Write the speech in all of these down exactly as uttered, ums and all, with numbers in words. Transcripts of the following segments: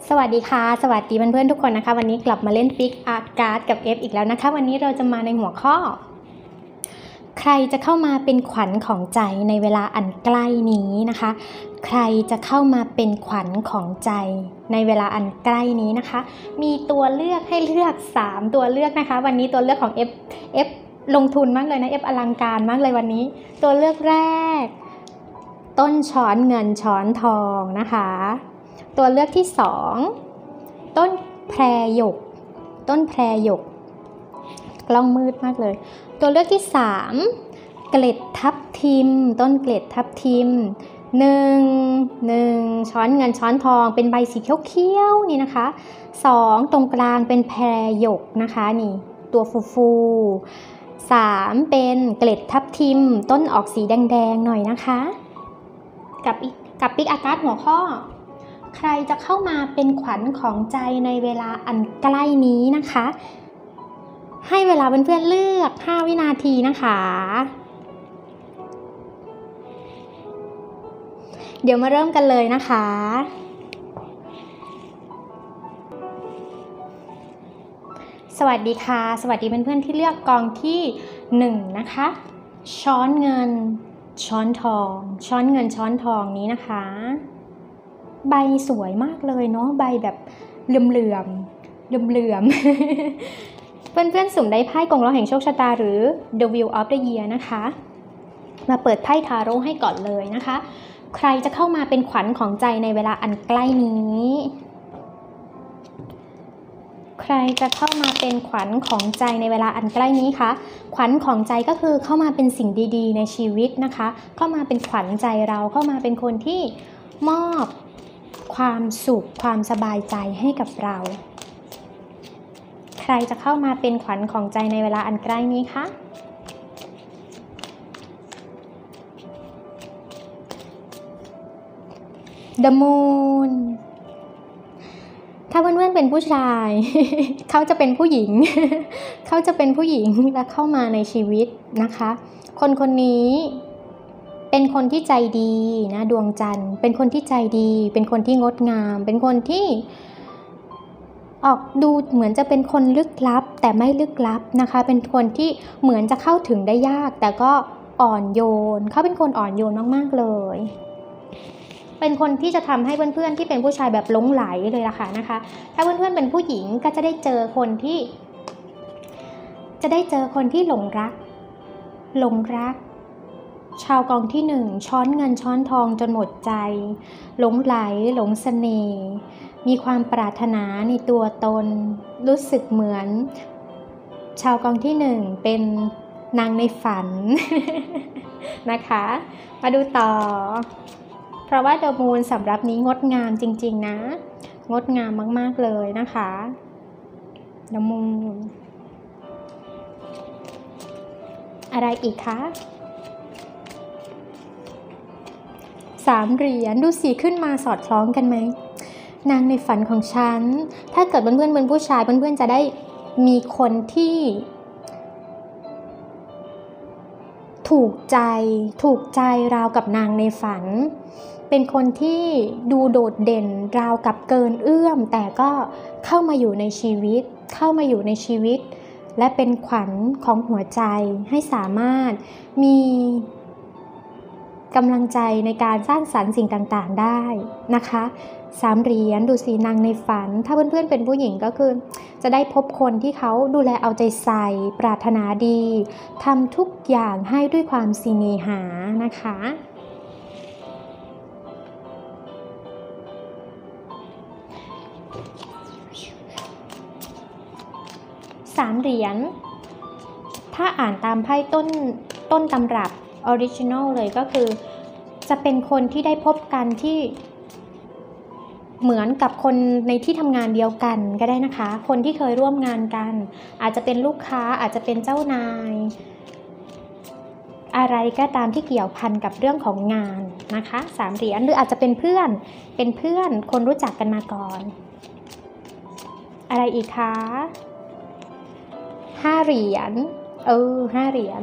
สวัสดีค่ะสวัสดีเพื่อนๆทุกคนนะคะวันนี้กลับมาเล่นปิกอาร์ตการ์ดกับ F อีกแล้วนะคะวันนี้เราจะมาในหัวข้อใครจะเข้ามาเป็นขวัญของใจในเวลาอันใกล้นี้นะคะใครจะเข้ามาเป็นขวัญของใจในเวลาอันใกล้นี้นะคะมีตัวเลือกให้เลือกสามตัวเลือกนะคะวันนี้ตัวเลือกของ F F ลงทุนมากเลยนะ F อลังการมากเลยวันนี้ตัวเลือกแรกต้นช้อนเงินช้อนทองนะคะตัวเลือกที่สองต้นแพรหยกต้นแพรหยกกล้องมืดมากเลยตัวเลือกที่สามเกล็ดทับทิมต้นเกล็ดทับทิมหนึ่งหนึ่งช้อนเงินช้อนทองเป็นใบสีเขียวๆนี่นะคะสองตรงกลางเป็นแพรหยกนะคะนี่ตัวฟูๆสามเป็นเกล็ดทับทิมต้นออกสีแดงๆหน่อยนะคะกับกับปิกอาการ์ดหัวข้อใครจะเข้ามาเป็นขวัญของใจในเวลาอันใกล้นี้นะคะให้เวลาเพื่อนๆเลือกห้าวินาทีนะคะเดี๋ยวมาเริ่มกันเลยนะคะสวัสดีค่ะสวัสดีเพื่อนๆที่เลือกกองที่หนึ่งนะคะช้อนเงินช้อนทองช้อนเงินช้อนทองนี้นะคะใบสวยมากเลยเนาะใบแบบเหลื่อมเหลื่อมเหลื่อมเหลื่อม เพื่อนๆสุ่มได้ไพ่กงล้อแห่งโชคชะตาหรือ The Wheel of the Year นะคะมาเปิดไพ่ทาโร่ให้ก่อนเลยนะคะใครจะเข้ามาเป็นขวัญของใจในเวลาอันใกล้นี้ใครจะเข้ามาเป็นขวัญของใจในเวลาอันใกล้นี้คะขวัญของใจก็คือเข้ามาเป็นสิ่งดีๆในชีวิตนะคะเข้ามาเป็นขวัญใจเราเข้ามาเป็นคนที่มอบความสุขความสบายใจให้กับเราใครจะเข้ามาเป็นขวัญของใจในเวลาอันใกล้นี้คะThe Moon ถ้าเพื่อนๆเป็นผู้ชาย เขาจะเป็นผู้หญิง เขาจะเป็นผู้หญิงและเข้ามาในชีวิตนะคะคนคนนี้เป็นคนที่ใจดีนะดวงจันทร์เป็นคนที่ใจดีเป็นคนที่งดงามเป็นคนที่ออกดูเหมือนจะเป็นคนลึกลับแต่ไม่ลึกลับนะคะเป็นคนที่เหมือนจะเข้าถึงได้ยากแต่ก็อ่อนโยนเขาเป็นคนอ่อนโยนมากๆเลยเป็นคนที่จะทำให้เพื่อนๆที่เป็นผู้ชายแบบหลงไหลเลยล่ะค่ะนะคะถ้าเพื่อนๆเป็นผู้หญิงก็จะได้เจอคนที่จะได้เจอคนที่หลงรักหลงรักชาวกองที่หนึ่งช้อนเงินช้อนทองจนหมดใจหลงไหลหลงเสน่ห์มีความปรารถนาในตัวตนรู้สึกเหมือนชาวกองที่หนึ่งเป็นนางในฝัน นะคะมาดูต่อเพราะว่าเดอะมูนสำหรับนี้งดงามจริงๆนะงดงามมากๆเลยนะคะเดอะมูนอะไรอีกคะสามเหรียญดูสีขึ้นมาสอดคล้องกันไหมนางในฝันของฉันถ้าเกิดเพื่อนๆเป็นผู้ชายเพื่อนๆจะได้มีคนที่ถูกใจถูกใจราวกับนางในฝันเป็นคนที่ดูโดดเด่นราวกับเกินเอื้อมแต่ก็เข้ามาอยู่ในชีวิตเข้ามาอยู่ในชีวิตและเป็นขวัญของหัวใจให้สามารถมีกำลังใจในการสร้างสรรค์สิ่งต่างๆได้นะคะสามเหรียญดูสีนางในฝันถ้าเพื่อนๆเป็นผู้หญิงก็คือจะได้พบคนที่เขาดูแลเอาใจใส่ปรารถนาดีทำทุกอย่างให้ด้วยความสิเนหานะคะสามเหรียญถ้าอ่านตามไพ่ต้นต้นตำรับออริจินอลเลยก็คือจะเป็นคนที่ได้พบกันที่เหมือนกับคนในที่ทำงานเดียวกันก็ได้นะคะคนที่เคยร่วมงานกันอาจจะเป็นลูกค้าอาจจะเป็นเจ้านายอะไรก็ตามที่เกี่ยวพันกับเรื่องของงานนะคะสามเหรียญหรืออาจจะเป็นเพื่อนเป็นเพื่อนคนรู้จักกันมาก่อนอะไรอีกคะห้าเหรียญเออห้าเหรียญ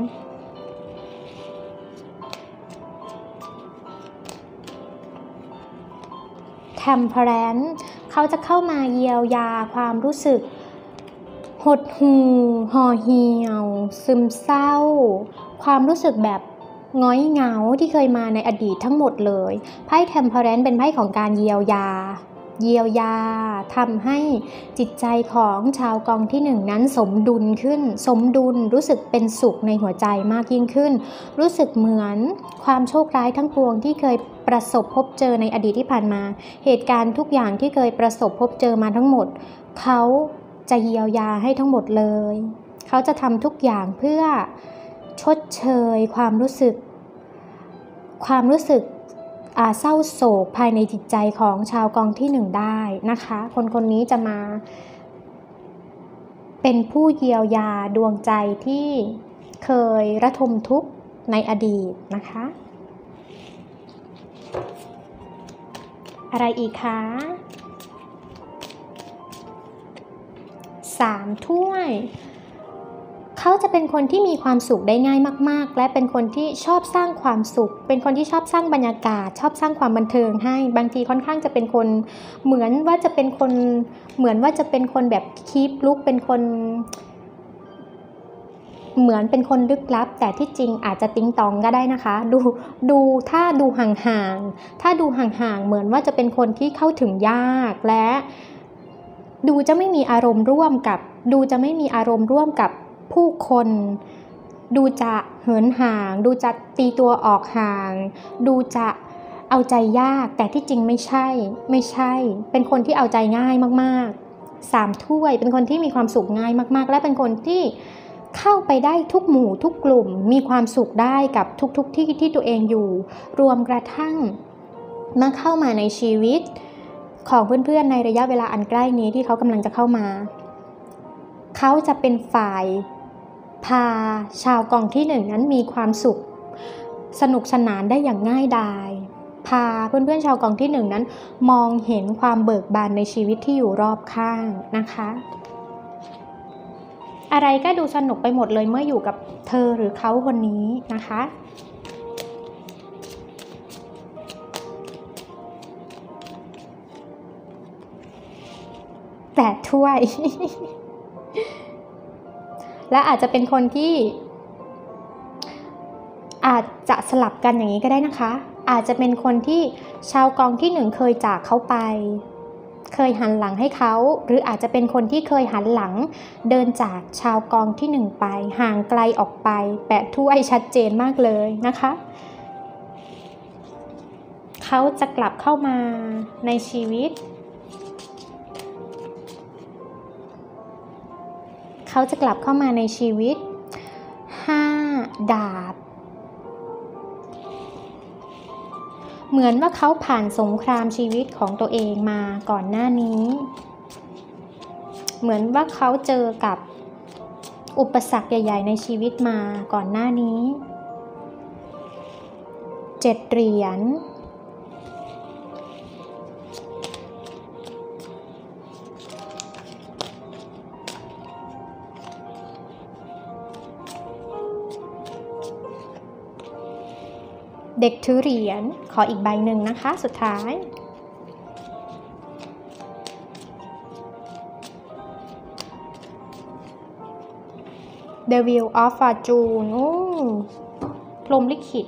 Temperance เขาจะเข้ามาเยียวยาความรู้สึกหดหู่ห่อเหี่ยวซึมเศร้าความรู้สึกแบบง้อยเหงาที่เคยมาในอดีตทั้งหมดเลยไพ่ Temperance เป็นไพ่ของการเยียวยาเยียวยาทำให้จิตใจของชาวกองที่หนึ่งนั้นสมดุลขึ้นสมดุลรู้สึกเป็นสุขในหัวใจมากยิ่งขึ้นรู้สึกเหมือนความโชคร้ายทั้งปวงที่เคยประสบพบเจอในอดีตที่ผ่านมาเหตุการณ์ทุกอย่างที่เคยประสบพบเจอมาทั้งหมดเขาจะเยียวยาให้ทั้งหมดเลยเขาจะทำทุกอย่างเพื่อชดเชยความรู้สึกความรู้สึกเศร้าโศกภายในจิตใจของชาวกองที่หนึ่งได้นะคะคนคนนี้จะมาเป็นผู้เยียวยาดวงใจที่เคยระทมทุกข์ในอดีตนะคะอะไรอีกคะสามถ้วยเขาจะเป็นคนที่มีความสุขได้ง่ายมากๆและเป็นคนที่ชอบสร้างความสุขเป็นคนที่ชอบสร้างบรรยากาศชอบสร้างความบันเทิงให้บางทีค่อนข้างจะเป็นคนเหมือนว่าจะเป็นคนเหมือนว่าจะเป็นคนแบบคีปลุกเป็นคนเหมือนเป็นคนลึกลับแต่ที่จริงอาจจะติ๊งตองก็ได้นะคะดูดูถ้าดูห่างๆถ้าดูห่างๆเหมือนว่าจะเป็นคนที่เข้าถึงยากและดูจะไม่มีอารมณ์ร่วมกับดูจะไม่มีอารมณ์ร่วมกับผู้คนดูจะเหินห่างดูจะตีตัวออกห่างดูจะเอาใจยากแต่ที่จริงไม่ใช่ไม่ใช่เป็นคนที่เอาใจง่ายมากๆสามถ้วยเป็นคนที่มีความสุขง่ายมากๆและเป็นคนที่เข้าไปได้ทุกหมู่ทุกกลุ่มมีความสุขได้กับทุกๆที่ที่ตัวเองอยู่รวมกระทั่งมาเข้ามาในชีวิตของเพื่อนๆในระยะเวลาอันใกล้นี้ที่เขากำลังจะเข้ามาเขาจะเป็นฝ่ายพาชาวกองที่หนึ่งนั้นมีความสุขสนุกสนานได้อย่างง่ายดายพาเพื่อนๆชาวกองที่หนึ่งนั้นมองเห็นความเบิกบานในชีวิตที่อยู่รอบข้างนะคะอะไรก็ดูสนุกไปหมดเลยเมื่ออยู่กับเธอหรือเขาคนนี้นะคะแปดถ้วย และอาจจะเป็นคนที่อาจจะสลับกันอย่างนี้ก็ได้นะคะอาจจะเป็นคนที่ชาวกองที่หนึ่งเคยจากเขาไปเคยหันหลังให้เขาหรืออาจจะเป็นคนที่เคยหันหลังเดินจากชาวกองที่หนึ่งไปห่างไกลออกไปแปดถ้วยชัดเจนมากเลยนะคะเขาจะกลับเข้ามาในชีวิตเขาจะกลับเข้ามาในชีวิตห้าดาบเหมือนว่าเขาผ่านสงครามชีวิตของตัวเองมาก่อนหน้านี้เหมือนว่าเขาเจอกับอุปสรรคใหญ่ๆในชีวิตมาก่อนหน้านี้เจ็ดเหรียญเด็กถือเหรียญขออีกใบหนึ่งนะคะสุดท้าย The Wheel of Fortune โอ้พรหมลิขิต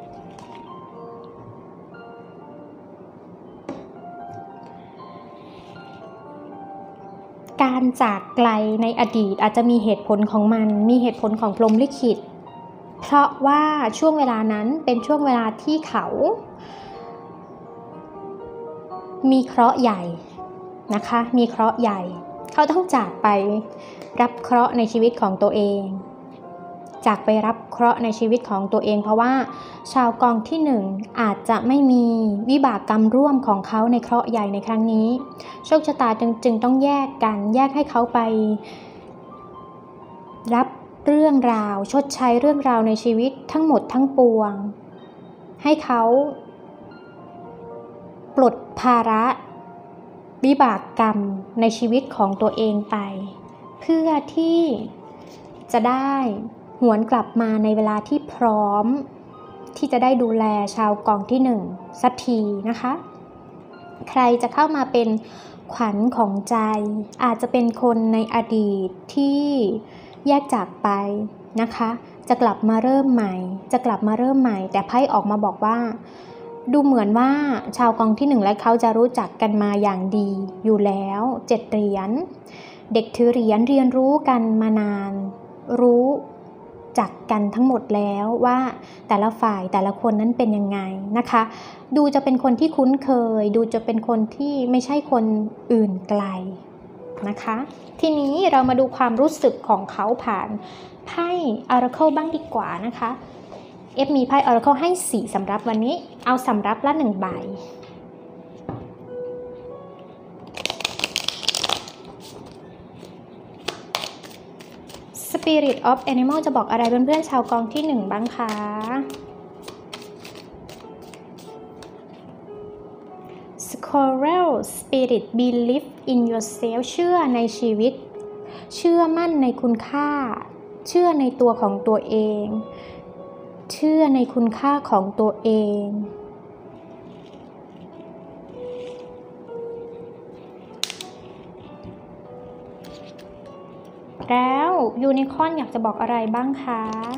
การจากไกลในอดีตอาจจะมีเหตุผลของมันมีเหตุผลของพรหมลิขิตเพราะว่าช่วงเวลานั้นเป็นช่วงเวลาที่เขามีเคราะห์ใหญ่นะคะมีเคราะห์ใหญ่เขาต้องจากไปรับเคราะห์ในชีวิตของตัวเองจากไปรับเคราะห์ในชีวิตของตัวเองเพราะว่าชาวกองที่หนึ่งอาจจะไม่มีวิบากกรรมร่วมของเขาในเคราะห์ใหญ่ในครั้งนี้โชคชะตาจึงจึงต้องแยกกันแยกให้เขาไปรับเรื่องราวชดใช้เรื่องราวในชีวิตทั้งหมดทั้งปวงให้เขาปลดภาระวิบากกรรมในชีวิตของตัวเองไปเพื่อที่จะได้หวนกลับมาในเวลาที่พร้อมที่จะได้ดูแลชาวกองที่หนึ่งสักทีนะคะใครจะเข้ามาเป็นขวัญของใจอาจจะเป็นคนในอดีตที่แยกจากไปนะคะจะกลับมาเริ่มใหม่จะกลับมาเริ่มใหม่แต่ไพ่ออกมาบอกว่าดูเหมือนว่าชาวกองที่หนึ่งและเขาจะรู้จักกันมาอย่างดีอยู่แล้วเจ็ดเหรียญเด็กถือเหรียญเรียนรู้กันมานานรู้จักกันทั้งหมดแล้วว่าแต่ละฝ่ายแต่ละคนนั้นเป็นยังไงนะคะดูจะเป็นคนที่คุ้นเคยดูจะเป็นคนที่ไม่ใช่คนอื่นไกลนะคะทีนี้เรามาดูความรู้สึกของเขาผ่านไพ่ Oracle บ้างดีกว่านะคะเอฟมีไพ่ Oracle ให้สี่สำรับวันนี้เอาสำรับละหนึ่งใบSpirit of Animal จะบอกอะไรเพื่อนๆชาวกองที่หนึ่งบ้างคะ Squirrel Spirit Believe in yourself เชื่อในชีวิตเชื่อมั่นในคุณค่าเชื่อในตัวของตัวเองเชื่อในคุณค่าของตัวเองแล้วยูนิคอร์นอยากจะบอกอะไรบ้างคะ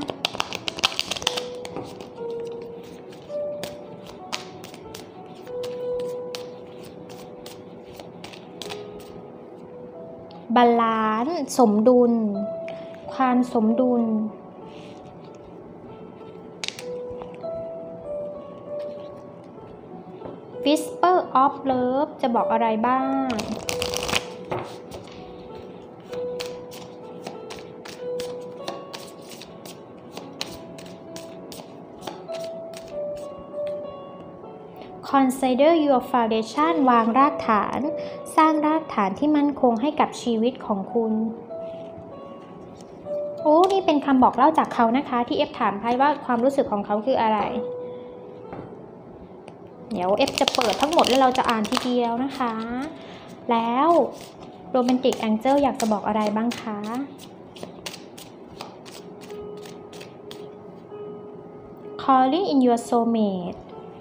บาลานซ์สมดุลความสมดุลWhisper of Love จะบอกอะไรบ้างConsider your foundation วางรากฐานสร้างรากฐานที่มั่นคงให้กับชีวิตของคุณโอ้นี่เป็นคำบอกเล่าจากเขานะคะที่เอฟถามไพ่ว่าความรู้สึกของเขาคืออะไรเดี๋ยวเอฟจะเปิดทั้งหมดแล้วเราจะอ่านทีเดียวนะคะแล้วโรแมนติกแองเจิลอยากจะบอกอะไรบ้างคะ Calling in your soulmate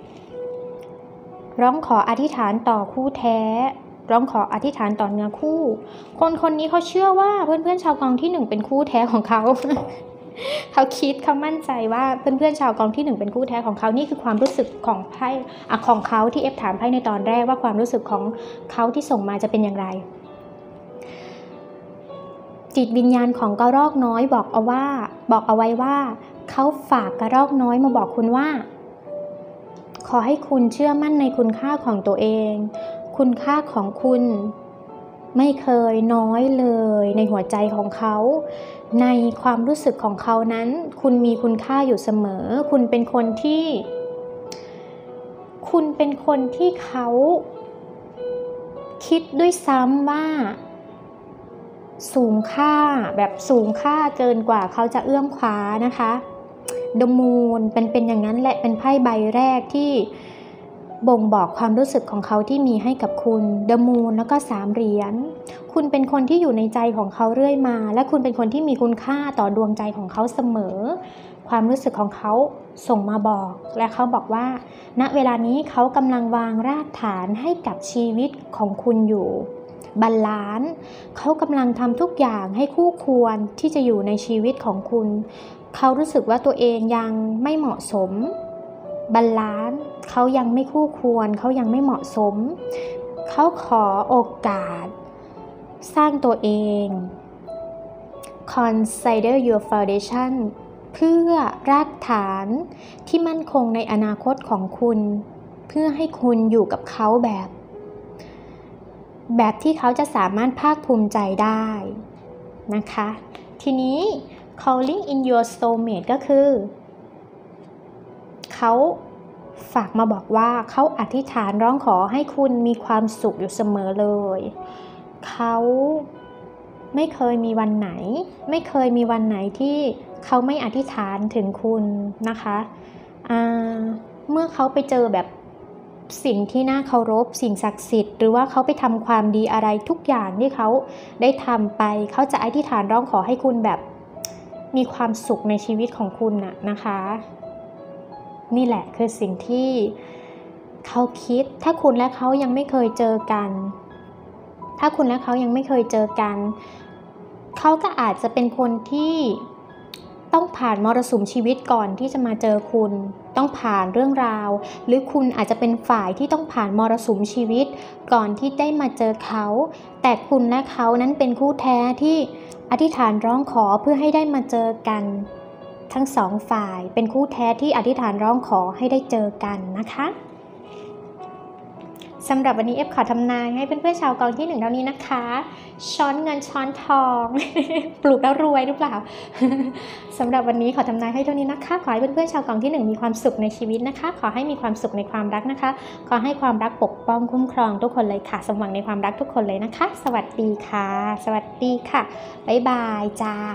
ร้องขออธิษฐานต่อคู่แท้ร้องขออธิษฐานต่อเนื้อคู่คนคนนี้เขาเชื่อว่าเพื่อนๆชาวกองที่หนึ่งเป็นคู่แท้ของเขา เขาคิดเขามั่นใจว่าเพื่อนๆชาวกองที่หนึ่งเป็นคู่แท้ของเขานี่คือความรู้สึกของไพ่อะของเขาที่เอฟถามไพ่ในตอนแรกว่าความรู้สึกของเขาที่ส่งมาจะเป็นอย่างไรจิตวิญญาณของกระรอกน้อยบอกเอาว่าบอกเอาไว้ว่าเขาฝากกระรอกน้อยมาบอกคุณว่าขอให้คุณเชื่อมั่นในคุณค่าของตัวเองคุณค่าของคุณไม่เคยน้อยเลยในหัวใจของเขาในความรู้สึกของเขานั้นคุณมีคุณค่าอยู่เสมอคุณเป็นคนที่คุณเป็นคนที่เขาคิดด้วยซ้ำว่าสูงค่าแบบสูงค่าเกินกว่าเขาจะเอื้อมคว้านะคะThe Moon เป็นเป็นอย่างนั้นแหละเป็นไพ่ใบแรกที่บ่งบอกความรู้สึกของเขาที่มีให้กับคุณ The Moon แล้วก็สามเหรียญคุณเป็นคนที่อยู่ในใจของเขาเรื่อยมาและคุณเป็นคนที่มีคุณค่าต่อดวงใจของเขาเสมอความรู้สึกของเขาส่งมาบอกและเขาบอกว่าณเวลานี้เขากำลังวางรากฐานให้กับชีวิตของคุณอยู่บาลานซ์เขากำลังทำทุกอย่างให้คู่ควรที่จะอยู่ในชีวิตของคุณเขารู้สึกว่าตัวเองยังไม่เหมาะสมบาลานซ์เขายังไม่คู่ควรเขายังไม่เหมาะสมเขาขอโอกาสสร้างตัวเอง Consider your foundation เพื่อรากฐานที่มั่นคงในอนาคตของคุณเพื่อให้คุณอยู่กับเขาแบบแบบที่เขาจะสามารถภาคภูมิใจได้นะคะทีนี้ Calling in your soulmate ก็คือเขาฝากมาบอกว่าเขาอธิษฐานร้องขอให้คุณมีความสุขอยู่เสมอเลยเขาไม่เคยมีวันไหนไม่เคยมีวันไหนที่เขาไม่อธิษฐานถึงคุณนะคะเมื่อเขาไปเจอแบบสิ่งที่น่าเคารพสิ่งศักดิ์สิทธิ์หรือว่าเขาไปทำความดีอะไรทุกอย่างที่เขาได้ทำไปเขาจะอธิษฐานร้องขอให้คุณแบบมีความสุขในชีวิตของคุณน่ะนะคะนี่แหละคือสิ่งที่เขาคิดถ้าคุณและเขายังไม่เคยเจอกันถ้าคุณและเขายังไม่เคยเจอกันเขาก็อาจจะเป็นคนที่ต้องผ่านมรสุมชีวิตก่อนที่จะมาเจอคุณต้องผ่านเรื่องราวหรือคุณอาจจะเป็นฝ่ายที่ต้องผ่านมรสุมชีวิตก่อนที่ได้มาเจอเขาแต่คุณและเขานั้นเป็นคู่แท้ที่อธิษฐานร้องขอเพื่อให้ได้มาเจอกันทั้งสองฝ่ายเป็นคู่แท้ที่อธิษฐานร้องขอให้ได้เจอกันนะคะสำหรับวันนี้เอฟขอทำนายให้เพื่อนๆชาวกองที่หนึ่งเท่านี้นะคะช้อนเงินช้อนทอง ปลูกแล้วรวยหรือเปล่า สำหรับวันนี้ขอทำนายให้เท่านี้นะคะขอให้เพื่อนๆชาวกองที่หนึ่งมีความสุขในชีวิตนะคะขอให้มีความสุขในความรักนะคะขอให้ความรักปกป้องคุ้มครองทุกคนเลยค่ะสมหวังในความรักทุกคนเลยนะคะสวัสดีค่ะสวัสดีค่ะบ๊ายบายจ้า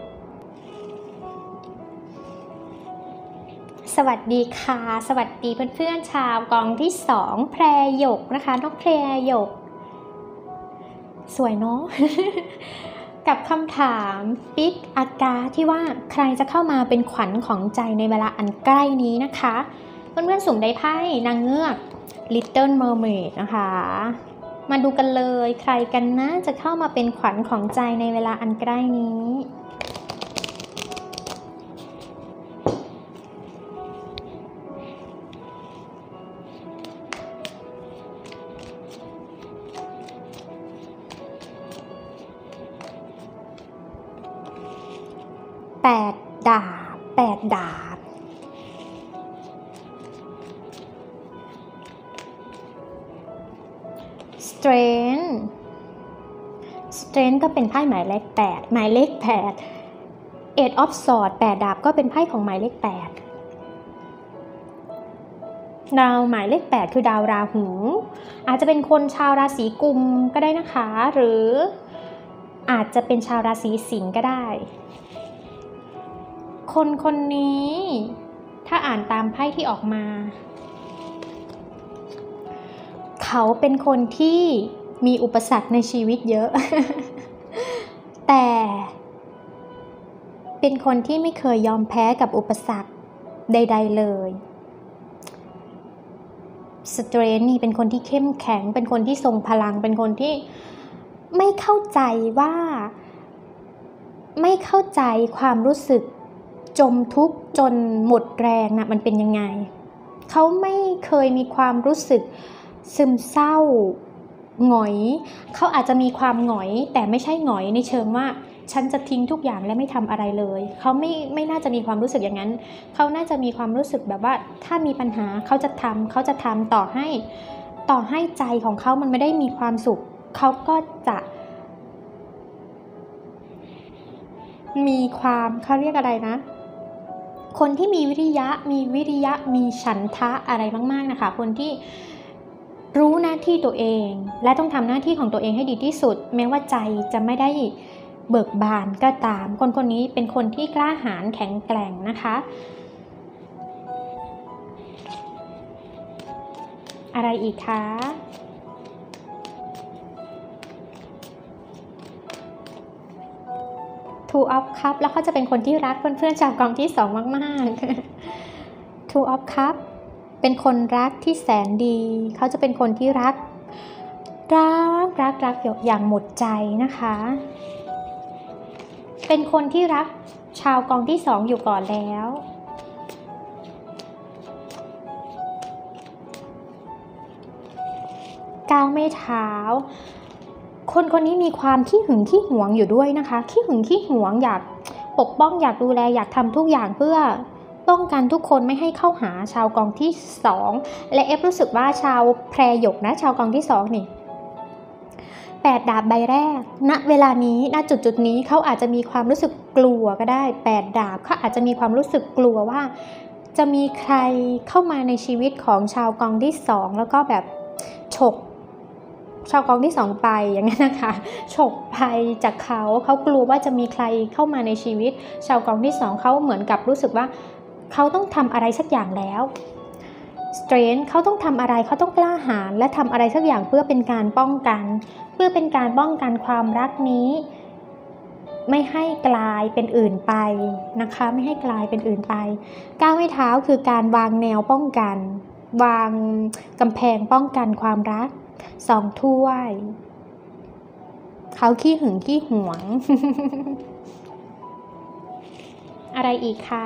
สวัสดีค่ะสวัสดีเพื่อนๆชาวกองที่สองแพรหยกนะคะน้องแพรหยกสวยเนาะ กับคำถามปิ๊กอากาที่ว่าใครจะเข้ามาเป็นขวัญของใจในเวลาอันใกล้นี้นะคะเพื่อนๆสุ่มได้ไพ่นางเงือก Little Mermaid นะคะมาดูกันเลยใครกันนะจะเข้ามาเป็นขวัญของใจในเวลาอันใกล้นี้แปดดาบแปดดาบ Strength Strength ก็เป็นไพ่หมายเลขแปดหมายเลขแปด Eight of Swords แปดดาบก็เป็นไพ่ของหมายเลขแปดดาวหมายเลขแปดคือดาวราหูอาจจะเป็นคนชาวราศีกุมก็ได้นะคะหรืออาจจะเป็นชาวราศีสิงห์ก็ได้คนคนนี้ถ้าอ่านตามไพ่ที่ออกมาเขาเป็นคนที่มีอุปสรรคในชีวิตเยอะ แต่เป็นคนที่ไม่เคยยอมแพ้กับอุปสรรคใดๆเลยสเตรนนี่เป็นคนที่เข้มแข็งเป็นคนที่ทรงพลังเป็นคนที่ไม่เข้าใจว่าไม่เข้าใจความรู้สึกจมทุกข์จนหมดแรงนะมันเป็นยังไงเขาไม่เคยมีความรู้สึกซึมเศร้าหงอยเขาอาจจะมีความหงอยแต่ไม่ใช่หงอยในเชิงว่าฉันจะทิ้งทุกอย่างและไม่ทำอะไรเลยเขาไม่ไม่น่าจะมีความรู้สึกอย่างนั้นเขาน่าจะมีความรู้สึกแบบว่าถ้ามีปัญหาเขาจะทำเขาจะทำต่อให้ต่อให้ใจของเขามันไม่ได้มีความสุขเขาก็จะมีความเขาเรียกอะไรนะคนที่มีวิริยะมีวิริยะมีฉันทะอะไรมากๆนะคะคนที่รู้หน้าที่ตัวเองและต้องทำหน้าที่ของตัวเองให้ดีที่สุดแม้ว่าใจจะไม่ได้เบิกบานก็ตามคนคนนี้เป็นคนที่กล้าหาญแข็งแกร่งนะคะอะไรอีกคะTwo of Cups แล้วเขาจะเป็นคนที่รักเพื่อนๆชาวกองที่สองมากๆ Two of Cups เป็นคนรักที่แสนดีเขาจะเป็นคนที่รักรักรักรักอย่างหมดใจนะคะเป็นคนที่รักชาวกองที่สองอยู่ก่อนแล้วก้าวไม่เท้าคนคนนี้มีความขี้หึงขี้หวงอยู่ด้วยนะคะขี้หึงขี้หวงอยากปกป้องอยากดูแลอยากทำทุกอย่างเพื่อป้องกันทุกคนไม่ให้เข้าหาชาวกองที่สองและเอฟรู้สึกว่าชาวแพรหยกนะชาวกองที่สองนี่แปดดาบใบแรกณเวลานี้ณจุดจุดนี้เขาอาจจะมีความรู้สึกกลัวก็ได้แปดดาบเขาอาจจะมีความรู้สึกกลัวว่าจะมีใครเข้ามาในชีวิตของชาวกองที่สองแล้วก็แบบฉกชาวกองที่สองไปอย่างนั้นนะคะฉกไปจากเขาเขากลัวว่าจะมีใครเข้ามาในชีวิตชาวกองที่สองเขาเหมือนกับรู้สึกว่าเขาต้องทำอะไรสักอย่างแล้วสเตรนท์เขาต้องทำอะไรเขาต้องกล้าหาญและทำอะไรสักอย่างเพื่อเป็นการป้องกันเพื่อเป็นการป้องกันความรักนี้ไม่ให้กลายเป็นอื่นไปนะคะไม่ให้กลายเป็นอื่นไปก้าวไม้เท้าคือการวางแนวป้องกันวางกำแพงป้องกันความรักสองถ้วยเขาขี้หึงขี้หวง อะไรอีกคะ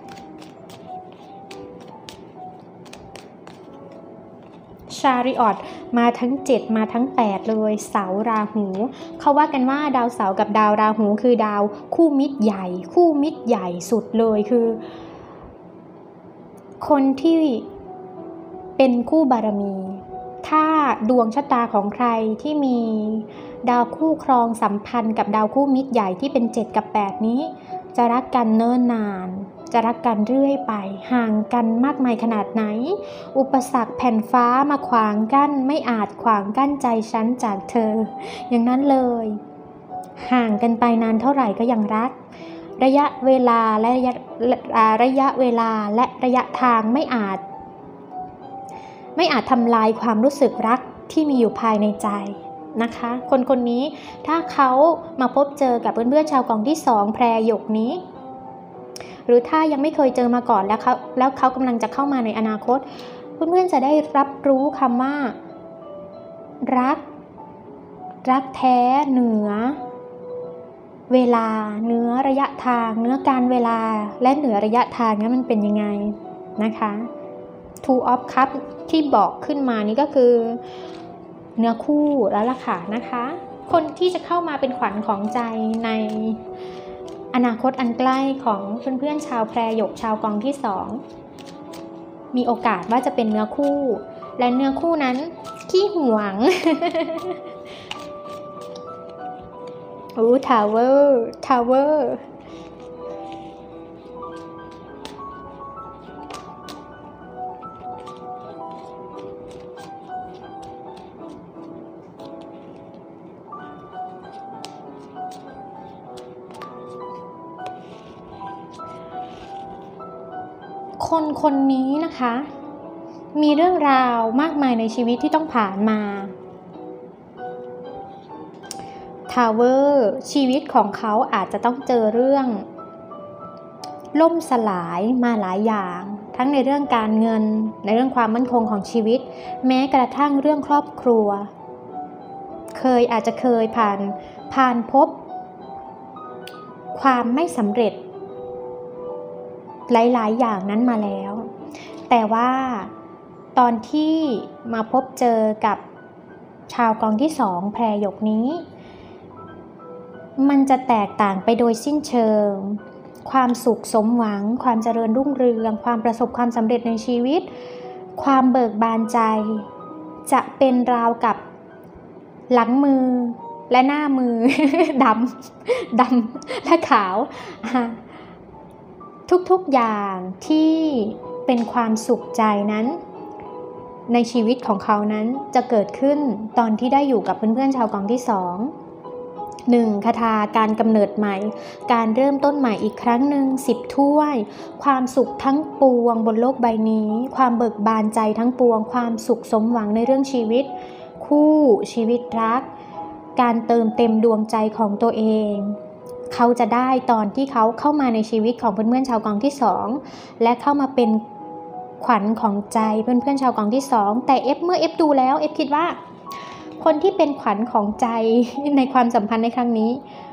ชาริออตมาทั้งเจ็ดมาทั้งแปดเลยเสาราหูเขาว่ากันว่าดาวเสาร์กับดาวราหูคือดาวคู่มิตรใหญ่คู่มิตรใหญ่สุดเลยคือคนที่เป็นคู่บารมี ถ้าดวงชะตาของใครที่มีดาวคู่ครองสัมพันธ์กับดาวคู่มิตรใหญ่ที่เป็นเจ็ดกับแปดนี้จะรักกันเนิ่นนานจะรักกันเรื่อยไปห่างกันมากมายขนาดไหนอุปสรรคแผ่นฟ้ามาขวางกั้นไม่อาจขวางกั้นใจฉันจากเธออย่างนั้นเลยห่างกันไปนานเท่าไหร่ก็ยังรักระยะเวลาและระยะระยะเวลาและระยะทางไม่อาจไม่อาจทำลายความรู้สึกรักที่มีอยู่ภายในใจนะคะคนคนนี้ถ้าเขามาพบเจอกับเพื่อนๆชาวกองที่สองแพรหยกนี้หรือถ้ายังไม่เคยเจอมาก่อนแล้วเขาแล้วเขากำลังจะเข้ามาในอนาคตเพื่อนๆจะได้รับรู้คำว่ารักรักแท้เหนือเวลาเนื้อระยะทางเนื้อการเวลาและเหนือระยะทางนั้นมันเป็นยังไงนะคะ two of cup ที่บอกขึ้นมานี่ก็คือเนื้อคู่แล้วล่ะค่ะนะคะคนที่จะเข้ามาเป็นขวัญของใจในอนาคตอันใกล้ของเพื่อนๆชาวแพรหยกชาวกองที่สองมีโอกาสว่าจะเป็นเนื้อคู่และเนื้อคู่นั้นขี้หวง โอ้ทาวเวอร์ทาวเวอร์คนคนนี้นะคะมีเรื่องราวมากมายในชีวิตที่ต้องผ่านมาทาวเวอร์ชีวิตของเขาอาจจะต้องเจอเรื่องล่มสลายมาหลายอย่างทั้งในเรื่องการเงินในเรื่องความมั่นคงของชีวิตแม้กระทั่งเรื่องครอบครัวเคยอาจจะเคยผ่านผ่านพบความไม่สำเร็จหลายๆอย่างนั้นมาแล้วแต่ว่าตอนที่มาพบเจอกับชาวกองที่สองแพรหยกนี้มันจะแตกต่างไปโดยสิ้นเชิงความสุขสมหวังความเจริญรุ่งเรืองความประสบความสำเร็จในชีวิตความเบิกบานใจจะเป็นราวกับหลังมือและหน้ามือ ดำดำและขาวทุกๆอย่างที่เป็นความสุขใจนั้นในชีวิตของเขานั้นจะเกิดขึ้นตอนที่ได้อยู่กับเพื่อนๆชาวกองที่สองหนึ่งคาถาการกำเนิดใหม่การเริ่มต้นใหม่อีกครั้งหนึ่งสิบถ้วยความสุขทั้งปวงบนโลกใบนี้ความเบิกบานใจทั้งปวงความสุขสมหวังในเรื่องชีวิตคู่ชีวิตรักการเติมเต็มดวงใจของตัวเองเขาจะได้ตอนที่เขาเข้ามาในชีวิตของเพื่อนๆชาวกองที่สองและเข้ามาเป็นขวัญของใจเพื่อนๆชาวกองที่สองแต่เอฟเมื่อเอฟดูแล้วเอฟคิดว่าคนที่เป็นขวัญของใจในความสัมพันธ์ในครั้งนี้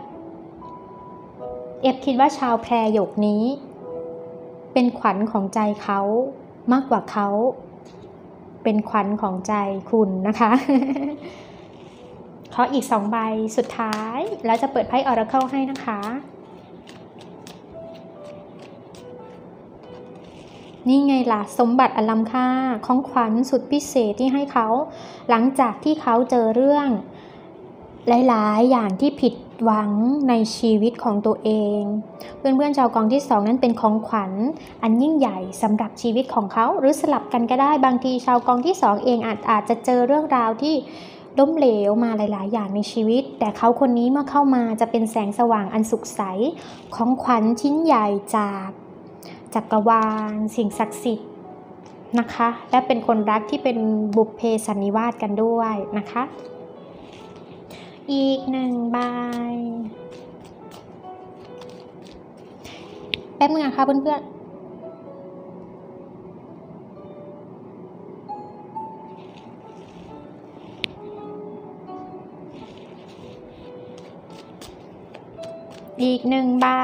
เอฟคิดว่าชาวแพรหยกนี้เป็นขวัญของใจเขามากกว่าเขาเป็นขวัญของใจคุณนะคะขออีกสองใบสุดท้ายแล้วจะเปิดไพ่ Oracle ให้นะคะนี่ไงล่ะสมบัติอันล้ำค่าของขวัญสุดพิเศษที่ให้เขาหลังจากที่เขาเจอเรื่องหลายๆอย่างที่ผิดหวังในชีวิตของตัวเองเพื่อนๆชาวกองที่สองนั้นเป็นของขวัญอันยิ่งใหญ่สำหรับชีวิตของเขาหรือสลับกันก็ได้บางทีชาวกองที่สองเองอาจอาจจะเจอเรื่องราวที่ล้มเหลวมาหลายๆอย่างในชีวิตแต่เขาคนนี้เมื่อเข้ามาจะเป็นแสงสว่างอันสุขใสของขวัญชิ้นใหญ่จากจักรวาลสิ่งศักดิ์สิทธิ์นะคะและเป็นคนรักที่เป็นบุพเพสันนิวาสกันด้วยนะคะอีกหนึ่งใบแป๊บนึงนะคะเพื่อนๆอีกหนึ่งใบ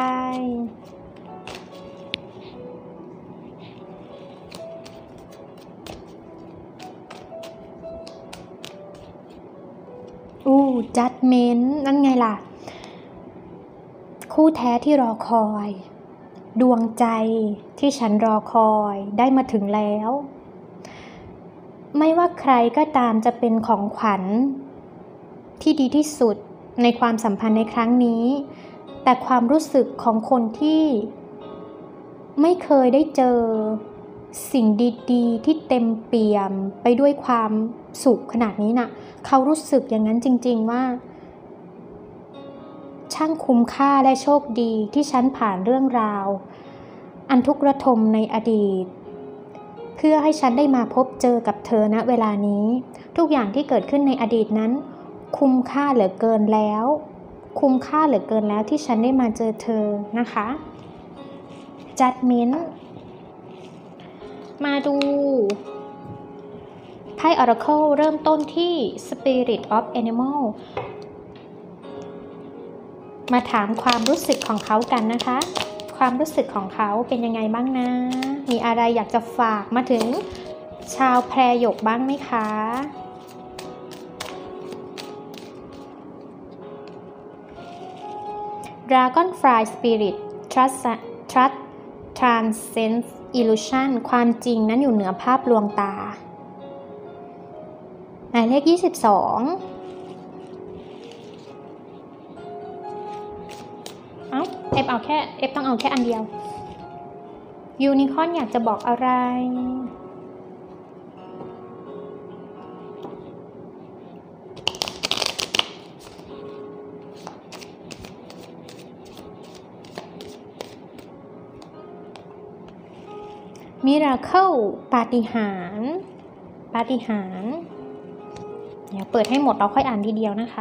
อู้จัดเมนต์นั่นไงล่ะคู่แท้ที่รอคอยดวงใจที่ฉันรอคอยได้มาถึงแล้วไม่ว่าใครก็ตามจะเป็นของขวัญที่ดีที่สุดในความสัมพันธ์ในครั้งนี้แต่ความรู้สึกของคนที่ไม่เคยได้เจอสิ่งดีๆที่เต็มเปี่ยมไปด้วยความสุขขนาดนี้น่ะเขารู้สึกอย่างนั้นจริงๆว่าช่างคุ้มค่าและโชคดีที่ฉันผ่านเรื่องราวอันทุกข์ระทมในอดีตเพื่อให้ฉันได้มาพบเจอกับเธอณเวลานี้ทุกอย่างที่เกิดขึ้นในอดีตนั้นคุ้มค่าเหลือเกินแล้วคุ้มค่าเหลือเกินแล้วที่ฉันได้มาเจอเธอนะคะ Judgment มาดูไพ่ Oracle เริ่มต้นที่ Spirit of Animal มาถามความรู้สึกของเขากันนะคะความรู้สึกของเขาเป็นยังไงบ้างนะมีอะไรอยากจะฝากมาถึงชาวแพรหยกบ้างไหมคะ Dragonfly Spirit Trust Trust Transcends Illusion ความจริงนั้นอยู่เหนือภาพลวงตาหมายเลขยี่สิบสองเอ้าเอฟเอาแค่เอฟต้องเอาแค่อันเดียวยูนิคอร์นอยากจะบอกอะไรมิราเคิลปาฏิหาริย์ปาฏิหาริย์เดี๋ยวเปิดให้หมดเราค่อยอ่านทีเดียวนะคะ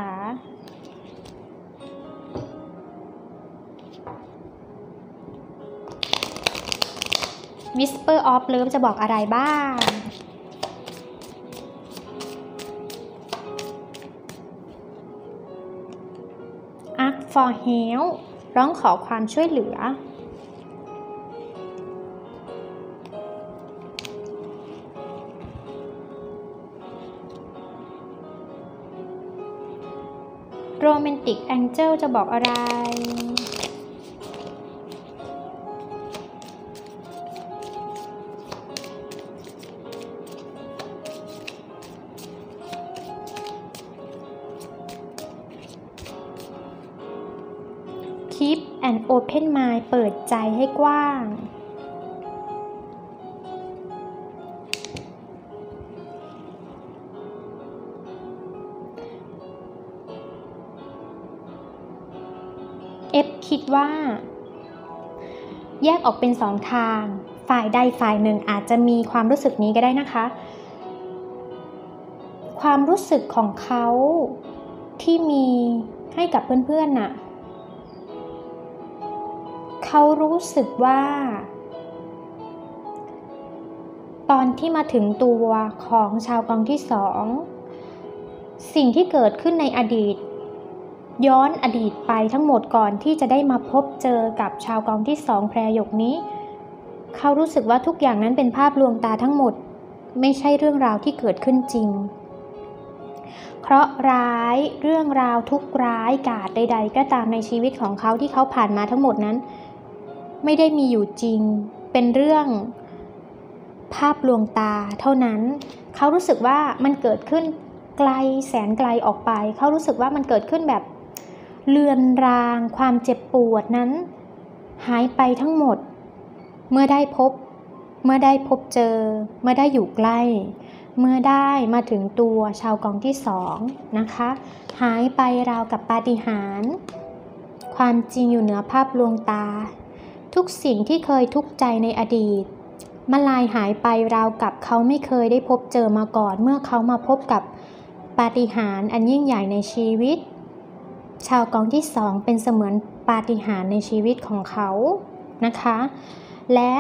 Whisper of Love จะบอกอะไรบ้าง Ask for help ร้องขอความช่วยเหลือโรแมนติกแองเจิลจะบอกอะไร Keep an open mind เปิดใจให้กว้างเอฟคิดว่าแยกออกเป็นสองทางฝ่ายใดฝ่ายหนึ่งอาจจะมีความรู้สึกนี้ก็ได้นะคะความรู้สึกของเขาที่มีให้กับเพื่อนๆน่ะเขารู้สึกว่าตอนที่มาถึงตัวของชาวกองที่สองสิ่งที่เกิดขึ้นในอดีตย้อนอดีตไปทั้งหมดก่อนที่จะได้มาพบเจอกับชาวกองที่สองแพรหยกนี้เขารู้สึกว่าทุกอย่างนั้นเป็นภาพลวงตาทั้งหมดไม่ใช่เรื่องราวที่เกิดขึ้นจริงเคราะห์ร้ายเรื่องราวทุกข์ร้ายกาจใดๆก็ตามในชีวิตของเขาที่เขาผ่านมาทั้งหมดนั้นไม่ได้มีอยู่จริงเป็นเรื่องภาพลวงตาเท่านั้นเขารู้สึกว่ามันเกิดขึ้นไกลแสนไกลออกไปเขารู้สึกว่ามันเกิดขึ้นแบบเลือนรางความเจ็บปวดนั้นหายไปทั้งหมดเมื่อได้พบเมื่อได้พบเจอเมื่อได้อยู่ใกล้เมื่อได้มาถึงตัวชาวกองที่สองนะคะหายไปราวกับปาฏิหาริย์ความจริงอยู่เหนือภาพลวงตาทุกสิ่งที่เคยทุกข์ใจในอดีตมาลายหายไปราวกับเขาไม่เคยได้พบเจอมาก่อนเมื่อเขามาพบกับปาฏิหาริย์อันยิ่งใหญ่ในชีวิตชาวกองที่สองเป็นเสมือนปาฏิหาริย์ในชีวิตของเขานะคะและ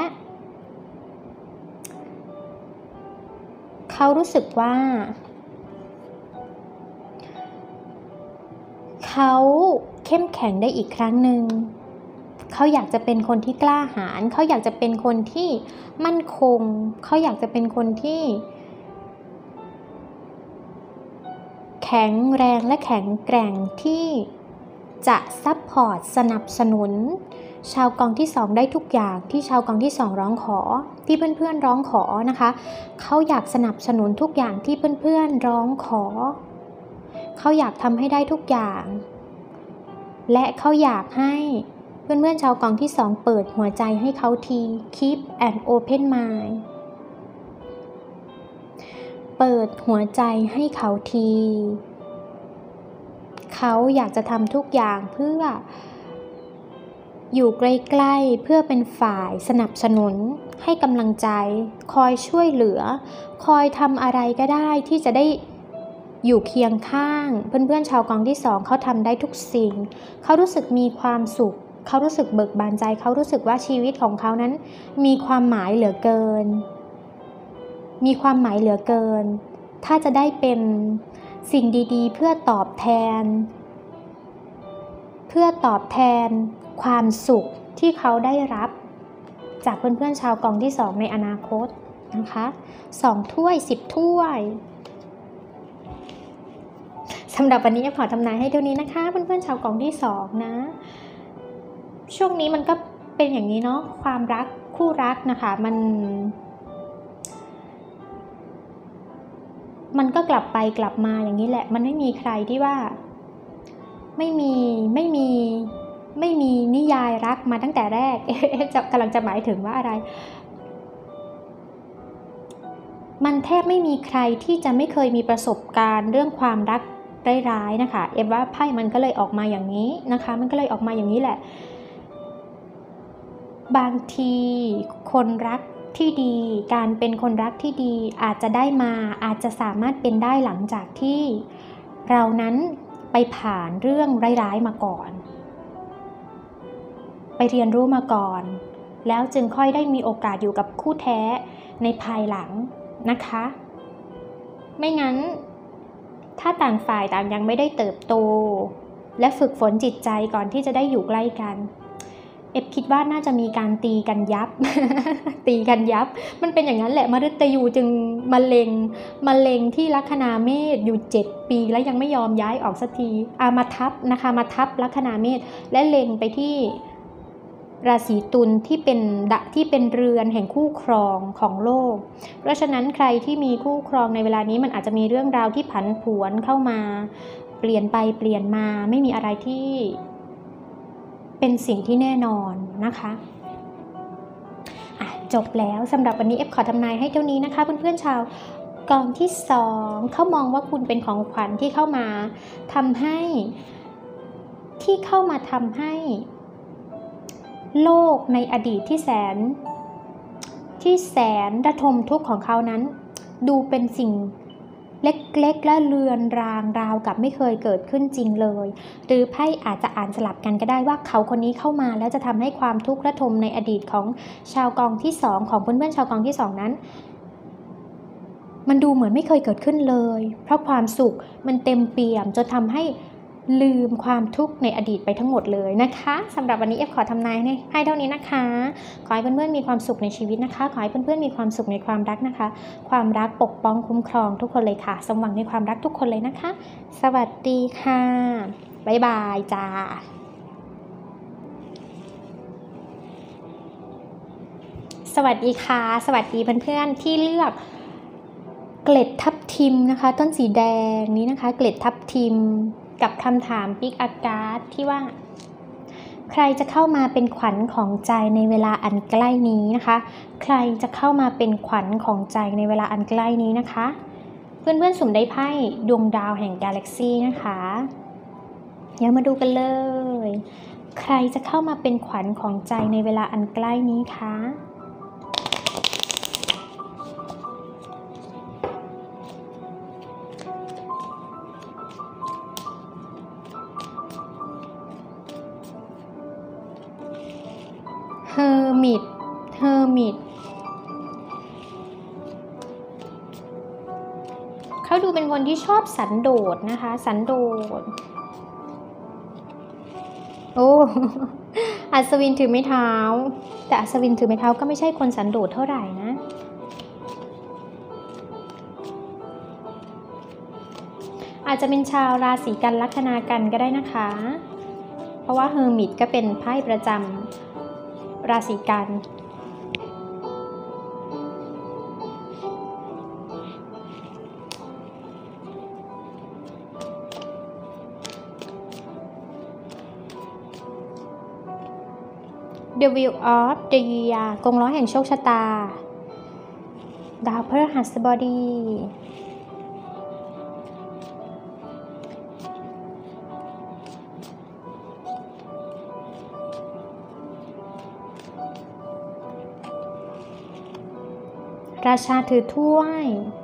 เขารู้สึกว่าเขาเข้มแข็งได้อีกครั้งหนึ่งเขาอยากจะเป็นคนที่กล้าหาญเขาอยากจะเป็นคนที่มั่นคงเขาอยากจะเป็นคนที่แข็งแรงและแข็งแกร่งที่จะซัพพอร์ตสนับสนุนชาวกองที่สองได้ทุกอย่างที่ชาวกองที่สองร้องขอที่เพื่อนๆร้องขอนะคะเขาอยากสนับสนุนทุกอย่างที่เพื่อนๆร้องขอเขาอยากทำให้ได้ทุกอย่างและเขาอยากให้เพื่อนๆชาวกองที่สองเปิดหัวใจให้เขาที keep an open mind เปิดหัวใจให้เขาทีเขาอยากจะทำทุกอย่างเพื่ออยู่ใกล้ๆเพื่อเป็นฝ่ายสนับสนุนให้กำลังใจคอยช่วยเหลือคอยทำอะไรก็ได้ที่จะได้อยู่เคียงข้างเพื่อนๆชาวกองที่สองเขาทำได้ทุกสิ่งเขารู้สึกมีความสุขเขารู้สึกเบิกบานใจเขารู้สึกว่าชีวิตของเขานั้นมีความหมายเหลือเกินมีความหมายเหลือเกินถ้าจะได้เป็นสิ่งดีๆเพื่อตอบแทนเพื่อตอบแทนความสุขที่เขาได้รับจากเพื่อนๆชาวกองที่สองในอนาคตนะคะสองถ้วยสิบถ้วยสำหรับวันนี้ขอทำนายให้เท่านี้นะคะเพื่อนๆชาวกองที่สองนะช่วงนี้มันก็เป็นอย่างนี้เนาะความรักคู่รักนะคะมันมันก็กลับไปกลับมาอย่างนี้แหละมันไม่มีใครที่ว่าไม่มีไม่มีไม่มีนิยายรักมาตั้งแต่แรก จะกำลังจะหมายถึงว่าอะไรมันแทบไม่มีใครที่จะไม่เคยมีประสบการณ์เรื่องความรักร้ายๆนะคะเอฟว่าไพ่มันก็เลยออกมาอย่างนี้นะคะมันก็เลยออกมาอย่างนี้แหละบางทีคนรักที่ดีการเป็นคนรักที่ดีอาจจะได้มาอาจจะสามารถเป็นได้หลังจากที่เรานั้นไปผ่านเรื่องร้ายๆมาก่อนไปเรียนรู้มาก่อนแล้วจึงค่อยได้มีโอกาสอยู่กับคู่แท้ในภายหลังนะคะไม่งั้นถ้าต่างฝ่ายต่างยังไม่ได้เติบโตและฝึกฝนจิตใจก่อนที่จะได้อยู่ใกล้กันเอฟคิดว่าน่าจะมีการตีกันยับ ตีกันยับมันเป็นอย่างนั้นแหละมฤตยูจึงมะเร็งมะเร็งที่ลัคนาเมษอยู่เจ็ดปีแล้วยังไม่ยอมย้ายออกสักทีอามาทับนะคะมาทับลัคนาเมษและเล็งไปที่ราศีตุลที่เป็นที่เป็นเรือนแห่งคู่ครองของโลกเพราะฉะนั้นใครที่มีคู่ครองในเวลานี้มันอาจจะมีเรื่องราวที่ผันผวนเข้ามาเปลี่ยนไปเปลี่ยนมาไม่มีอะไรที่เป็นสิ่งที่แน่นอนนะคะอ่ะจบแล้วสำหรับวันนี้เอฟขอทำนายให้เท่านี้นะคะเพื่อนๆชาวกองที่สองเขามองว่าคุณเป็นของขวัญที่เข้ามาทำให้ที่เข้ามาทำให้โลกในอดีตที่แสนที่แสนระทมทุกข์ของเขานั้นดูเป็นสิ่งเล็กๆและเลือนรางราวกับไม่เคยเกิดขึ้นจริงเลยหรือไพ่อาจจะอ่านสลับกันก็ได้ว่าเขาคนนี้เข้ามาแล้วจะทำให้ความทุกข์ระทมในอดีตของชาวกองที่สองของเพื่อนๆชาวกองที่สองนั้นมันดูเหมือนไม่เคยเกิดขึ้นเลยเพราะความสุขมันเต็มเปี่ยมจนทำให้ลืมความทุกข์ในอดีตไปทั้งหมดเลยนะคะสำหรับวันนี้เอฟขอทำนายให้เท่านี้นะคะขอให้เพื่อนๆมีความสุขในชีวิตนะคะขอให้เพื่อนๆมีความสุขในความรักนะคะความรักปกป้องคุ้มครองทุกคนเลยค่ะสมหวังในความรักทุกคนเลยนะคะสวัสดีค่ะบ๊ายบายจ้าสวัสดีค่ะสวัสดีเพื่อนๆที่เลือกเกล็ดทับทิมนะคะต้นสีแดงนี้นะคะเกล็ดทับทิมกับคำถามปิกอากาศที่ว่าใครจะเข้ามาเป็นขวัญของใจในเวลาอันใกล้นี้นะคะใครจะเข้ามาเป็นขวัญของใจในเวลาอันใกล้นี้นะคะเพื่อนๆสุ่มได้ไพ่ดวงดาวแห่งกาแล็กซี่นะคะเดี๋ยวมาดูกันเลยใครจะเข้ามาเป็นขวัญของใจในเวลาอันใกล้นี้คะเฮอร์มิตเฮอร์มิตเขาดูเป็นคนที่ชอบสันโดษนะคะสันโดษโอ้อัศวินถือไม้เท้าแต่อัศวินถือไม้เท้าก็ไม่ใช่คนสันโดษเท่าไหร่นะอาจจะเป็นชาวราศีกันลัคนากันก็ได้นะคะเพราะว่าเฮอร์มิตก็เป็นไพ่ประจำราศีกัน The Wheel of the Year กงล้อแห่งโชคชะตาดาวพฤหัสบดีราชาถือถ้วย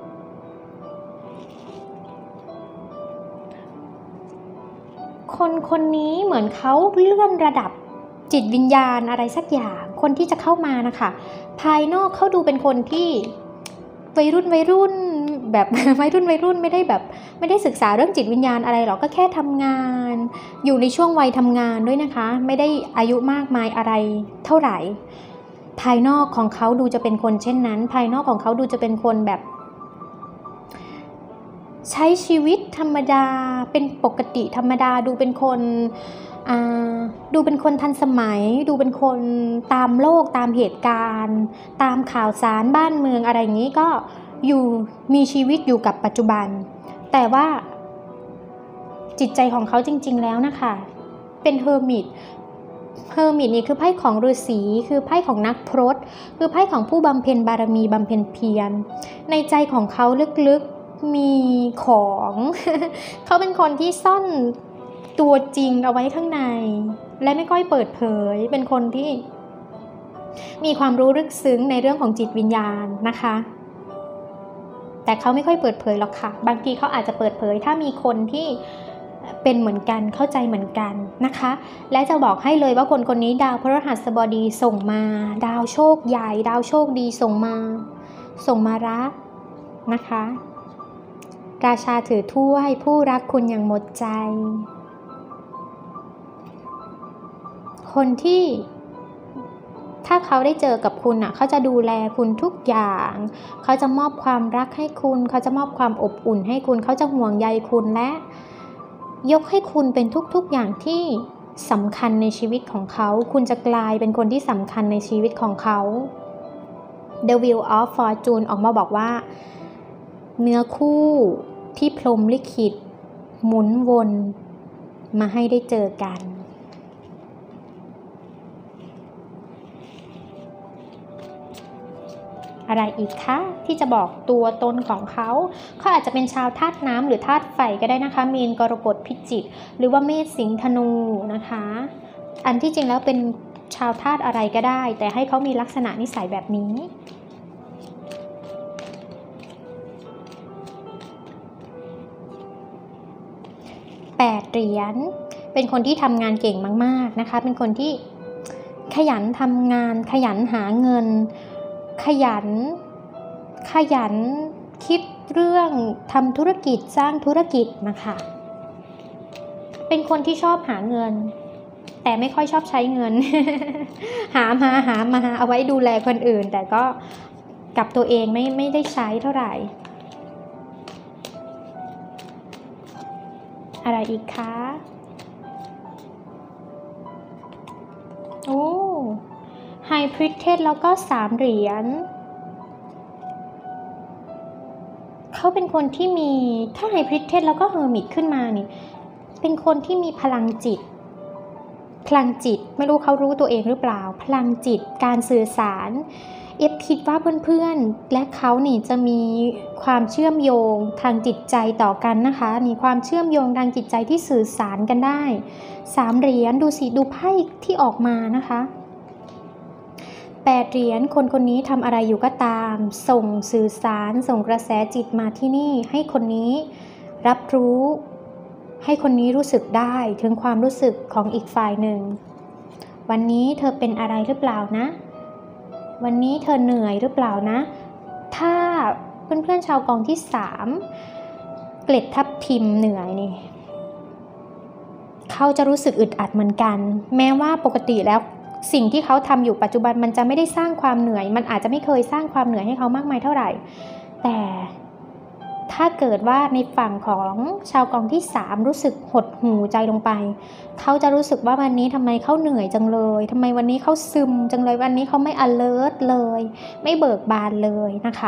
คนคนนี้เหมือนเขาเลื่อนระดับจิตวิญญาณอะไรสักอย่างคนที่จะเข้ามานะคะภายนอกเขาดูเป็นคนที่วัยรุ่นวัยรุ่นแบบวัยรุ่นวัยรุ่นไม่ได้แบบไม่ได้ศึกษาเรื่องจิตวิญญาณอะไรหรอกก็แค่ทำงานอยู่ในช่วงวัยทำงานด้วยนะคะไม่ได้อายุมากมายอะไรเท่าไหร่ภายนอกของเขาดูจะเป็นคนเช่นนั้นภายนอกของเขาดูจะเป็นคนแบบใช้ชีวิตธรรมดาเป็นปกติธรรมดาดูเป็นคนดูเป็นคนทันสมัยดูเป็นคนตามโลกตามเหตุการณ์ตามข่าวสารบ้านเมืองอะไรอย่างนี้ก็อยู่มีชีวิตอยู่กับปัจจุบันแต่ว่าจิตใจของเขาจริงๆแล้วนะคะเป็นเฮอร์มิตเฮอร์มิตนี่คือไพ่ของฤาษีคือไพ่ของนักพรตคือไพ่ของผู้บำเพ็ญบารมีบำเพ็ญเพียรในใจของเขาลึกๆมีของ เขาเป็นคนที่ซ่อนตัวจริงเอาไว้ข้างในและไม่ค่อยเปิดเผยเป็นคนที่มีความรู้ลึกซึ้งในเรื่องของจิตวิญญาณนะคะแต่เขาไม่ค่อยเปิดเผยหรอกค่ะบางทีเขาอาจจะเปิดเผยถ้ามีคนที่เป็นเหมือนกันเข้าใจเหมือนกันนะคะและจะบอกให้เลยว่าคนคนนี้ดาวพฤหัสบดีส่งมาดาวโชคใหญ่ดาวโชคดีส่งมาส่งมารักนะคะราชาถือถ้วยผู้รักคุณอย่างหมดใจคนที่ถ้าเขาได้เจอกับคุณอ่ะเขาจะดูแลคุณทุกอย่างเขาจะมอบความรักให้คุณเขาจะมอบความอบอุ่นให้คุณเขาจะห่วงใยคุณและยกให้คุณเป็นทุกๆอย่างที่สำคัญในชีวิตของเขาคุณจะกลายเป็นคนที่สำคัญในชีวิตของเขา The Wheel of Fortune ออกมาบอกว่าเนื้อคู่ที่พรหมลิขิตหมุนวนมาให้ได้เจอกันอะไรอีกคะที่จะบอกตัวตนของเขาเขาอาจจะเป็นชาวธาตุน้ำหรือธาตุไฟก็ได้นะคะมีนกรกฎพิจิกหรือว่าเมษสิงห์ธนูนะคะอันที่จริงแล้วเป็นชาวธาตุอะไรก็ได้แต่ให้เขามีลักษณะนิสัยแบบนี้แปดเหรียญเป็นคนที่ทำงานเก่งมากๆนะคะเป็นคนที่ขยันทำงานขยันหาเงินขยันขยันคิดเรื่องทำธุรกิจสร้างธุรกิจนะคะเป็นคนที่ชอบหาเงินแต่ไม่ค่อยชอบใช้เงิน หามาหามาเอาไว้ดูแลคนอื่นแต่ก็กับตัวเองไม่ไม่ได้ใช้เท่าไหร่อะไรอีกคะโอ้ไฮพริสเทสแล้วก็สามเหรียญเขาเป็นคนที่มีถ้าไฮพริสเทสแล้วก็เฮอร์มิตขึ้นมานี่เป็นคนที่มีพลังจิตพลังจิตไม่รู้เขารู้ตัวเองหรือเปล่าพลังจิตการสื่อสารเอฟคิดว่าเพื่อนๆและเขานี่จะมีความเชื่อมโยงทางจิตใจต่อกันนะคะมีความเชื่อมโยงทางจิตใจที่สื่อสารกันได้สามเหรียญดูสิดูไพ่ที่ออกมานะคะแปดเหรียญคนคนนี้ทำอะไรอยู่ก็ตามส่งสื่อสารส่งกระแสจิตมาที่นี่ให้คนนี้รับรู้ให้คนนี้รู้สึกได้ถึงความรู้สึกของอีกฝ่ายหนึ่งวันนี้เธอเป็นอะไรหรือเปล่านะวันนี้เธอเหนื่อยหรือเปล่านะถ้าเพื่อนๆชาวกองที่สามเกล็ดทับทิมเหนื่อยนี่เขาจะรู้สึกอึดอัดเหมือนกันแม้ว่าปกติแล้วสิ่งที่เขาทำอยู่ปัจจุบันมันจะไม่ได้สร้างความเหนื่อยมันอาจจะไม่เคยสร้างความเหนื่อยให้เขามากมายเท่าไหร่แต่ถ้าเกิดว่าในฝั่งของชาวกองที่สามรู้สึกหดหู่ใจลงไปเขาจะรู้สึกว่าวันนี้ทำไมเขาเหนื่อยจังเลยทำไมวันนี้เขาซึมจังเลยวันนี้เขาไม่ alert เลยไม่เบิกบานเลยนะคะ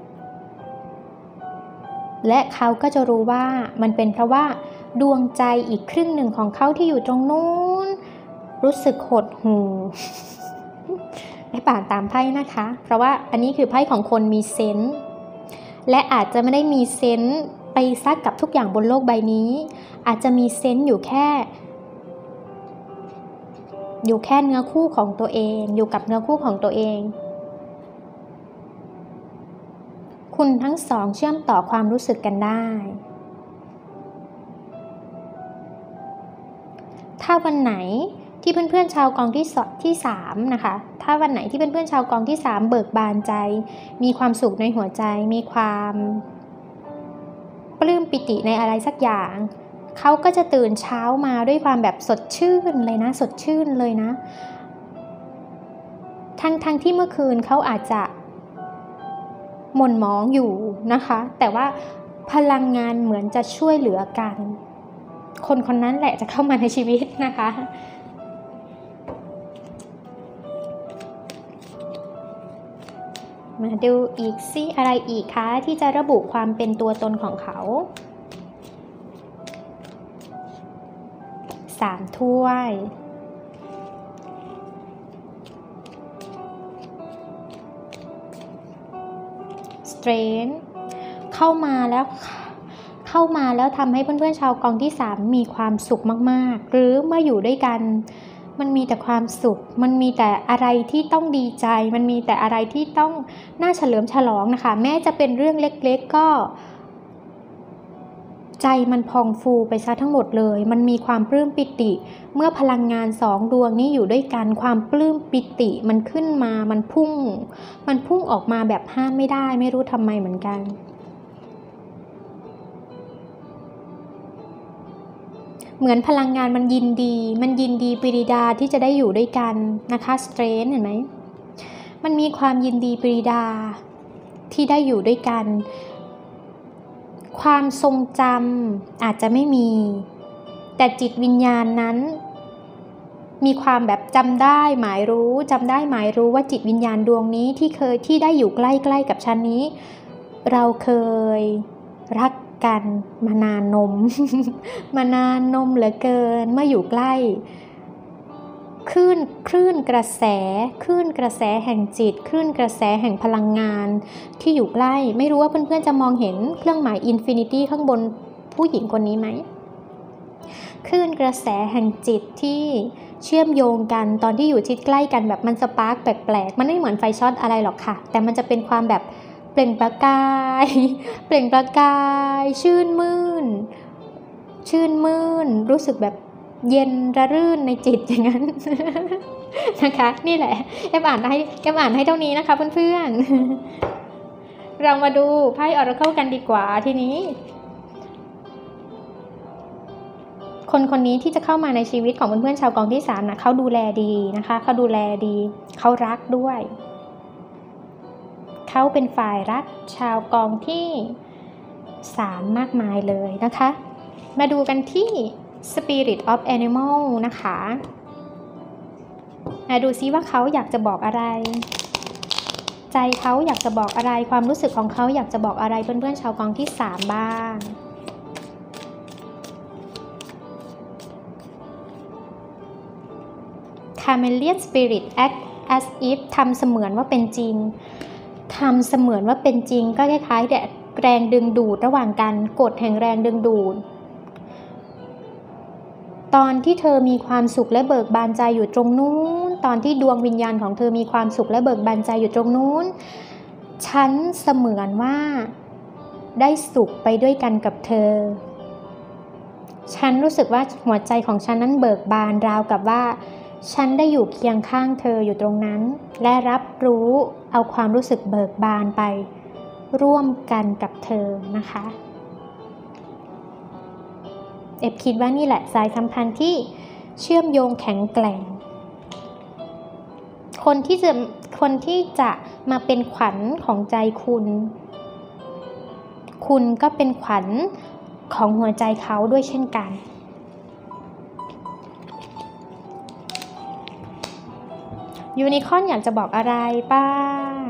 และเขาก็จะรู้ว่ามันเป็นเพราะว่าดวงใจอีกครึ่งหนึ่งของเขาที่อยู่ตรงนู้นรู้สึกหดหู่ ให้ป่านตามไพ่นะคะเพราะว่าอันนี้คือไพ่ของคนมีเซนส์และอาจจะไม่ได้มีเซนส์ไปซักกับทุกอย่างบนโลกใบนี้อาจจะมีเซนส์อยู่แค่อยู่แค่เนื้อคู่ของตัวเองอยู่กับเนื้อคู่ของตัวเองคุณทั้งสองเชื่อมต่อความรู้สึกกันได้ถ้าวันไหนที่เพื่อนๆชาวกองที่ที่สามนะคะถ้าวันไหนที่เพื่อนๆชาวกองที่สามเบิกบานใจมีความสุขในหัวใจมีความปลื้มปิติในอะไรสักอย่างเขาก็จะตื่นเช้ามาด้วยความแบบสดชื่นเลยนะสดชื่นเลยนะทั้งทั้งที่เมื่อคืนเขาอาจจะหม่นหมองอยู่นะคะแต่ว่าพลังงานเหมือนจะช่วยเหลือกันคนคนนั้นแหละจะเข้ามาในชีวิตนะคะมาดูอีกซิอะไรอีกคะที่จะระบุความเป็นตัวตนของเขาสามถ้วยสเตรนท์เข้ามาแล้วเข้ามาแล้วทำให้เพื่อนๆชาวกองที่สามมีความสุขมากๆหรือเมื่ออยู่ด้วยกันมันมีแต่ความสุขมันมีแต่อะไรที่ต้องดีใจมันมีแต่อะไรที่ต้องน่าเฉลิมฉลองนะคะแม้จะเป็นเรื่องเล็กๆก็ใจมันพองฟูไปซะทั้งหมดเลยมันมีความปลื้มปิติเมื่อพลังงานสองดวงนี้อยู่ด้วยกันความปลื้มปิติมันขึ้นมามันพุ่งมันพุ่งออกมาแบบห้ามไม่ได้ไม่รู้ทำไมเหมือนกันเหมือนพลังงานมันยินดีมันยินดีปรีดาที่จะได้อยู่ด้วยกันนะคะสเตรนท์เห็นไหมมันมีความยินดีปรีดาที่ได้อยู่ด้วยกันความทรงจำอาจจะไม่มีแต่จิตวิญญาณนั้นมีความแบบจำได้หมายรู้จำได้หมายรู้ว่าจิตวิญญาณดวงนี้ที่เคยที่ได้อยู่ใกล้ๆกับฉันนี้เราเคยรักกันมานานนม มานานนมเหลือเกินเมื่ออยู่ใกล้คลื่นคลื่นกระแสคลื่นกระแสแห่งจิตคลื่นกระแสแห่งพลังงานที่อยู่ใกล้ไม่รู้ว่าเพื่อนๆจะมองเห็นเครื่องหมายอินฟินิตี้ข้างบนผู้หญิงคนนี้ไหมคลื่นกระแสแห่งจิตที่เชื่อมโยงกันตอนที่อยู่ชิดใกล้กันแบบมันสปาร์คแปลกๆมันไม่เหมือนไฟช็อตอะไรหรอกค่ะแต่มันจะเป็นความแบบเปล่งประกายเปล่งประกายชื่นมื่นชื่นมื่นรู้สึกแบบเย็นระรื่นในจิตอย่างนั้น นะคะนี่แหละแอมอ่านให้แอมอ่านให้เท่านี้นะคะเพื่อนๆ เรามาดูไพ่ออราเคิลกันดีกว่าทีนี้คนคนนี้ที่จะเข้ามาในชีวิตของเพื่อนๆชาวกองที่สามนะเขาดูแลดีนะคะเขาดูแลดีเขารักด้วยเขาเป็นฝ่ายรักชาวกองที่สามมากมายเลยนะคะมาดูกันที่ Spirit of Animal นะคะมาดูซิว่าเขาอยากจะบอกอะไรใจเขาอยากจะบอกอะไรความรู้สึกของเขาอยากจะบอกอะไรเพื่อนๆชาวกองที่สามบ้าง Chameleon Spirit act as if ทำเสมือนว่าเป็นจริงทำเสมือนว่าเป็นจริงก็คล้ายๆแต่แรงดึงดูดระหว่างกันกฎแห่งแรงดึงดูดตอนที่เธอมีความสุขและเบิกบานใจอยู่ตรงนู้นตอนที่ดวงวิญญาณของเธอมีความสุขและเบิกบานใจอยู่ตรงนู้นฉันเสมือนว่าได้สุขไปด้วยกันกับเธอฉันรู้สึกว่าหัวใจของฉันนั้นเบิกบานราวกับว่าฉันได้อยู่เคียงข้างเธออยู่ตรงนั้นและรับรู้เอาความรู้สึกเบิกบานไปร่วมกันกับเธอนะคะเอฟคิดว่านี่แหละสายสัมพันธ์ที่เชื่อมโยงแข็งแกร่งคนที่จะคนที่จะมาเป็นขวัญของใจคุณคุณก็เป็นขวัญของหัวใจเขาด้วยเช่นกันยูนิคอร์นอยากจะบอกอะไรบ้าง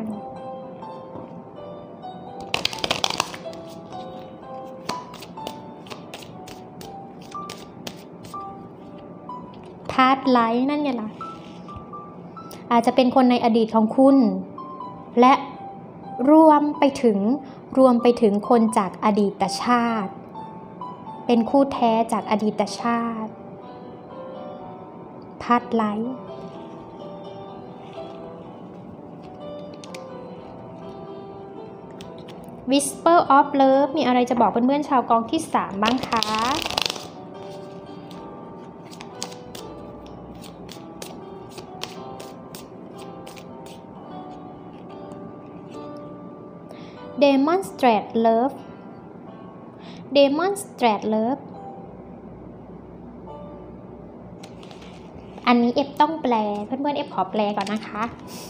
พาร์ทไลท์นั่นไงล่ะอาจจะเป็นคนในอดีตของคุณและรวมไปถึงรวมไปถึงคนจากอดีตชาติเป็นคู่แท้จากอดีตชาติพาร์ทไลท์Whisper of Love มีอะไรจะบอกเพื่อนๆชาวกองที่สามบ้างคะ Demonstrate Love Demonstrate Love อันนี้เอฟต้องแปลเพื่อนๆเอฟขอแปลก่อนนะคะ